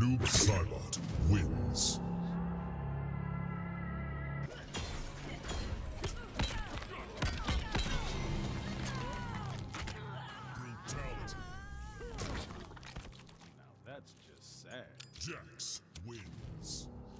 Noob Saibot wins. Brutality. Now that's just sad. Jax wins.